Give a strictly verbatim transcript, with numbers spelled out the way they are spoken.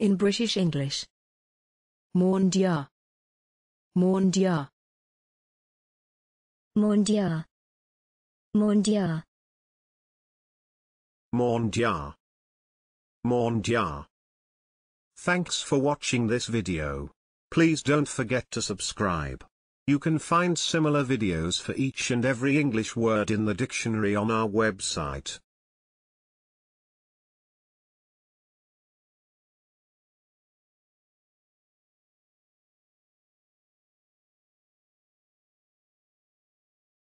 In British English. Mendiant. Mendiant. mendiant, mendiant, mendiant, mendiant. Thanks for watching this video. Please don't forget to subscribe. You can find similar videos for each and every English word in the dictionary on our website.